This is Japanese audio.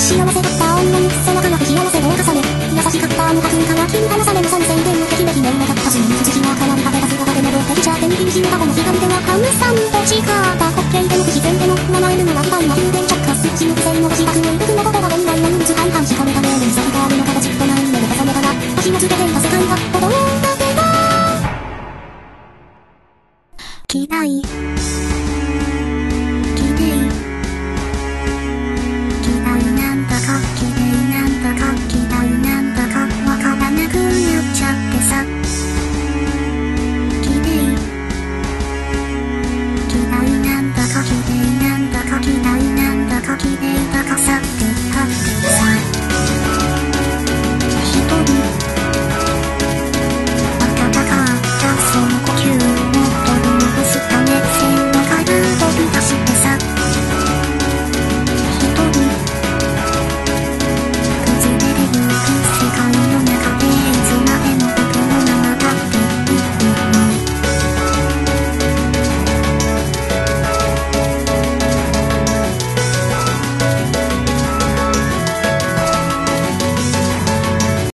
幸せだった女に背中が幸せを重ね、優しかったあの家から切り離される参戦で無敵で悲鳴が立ったし、筋がかなり食べた姿で戻ってきちゃ天秤姫がこの光では神さんと誓った滑稽でも不自然でも笑えるのは偉大な宮殿着火する死ぬ線の星がくね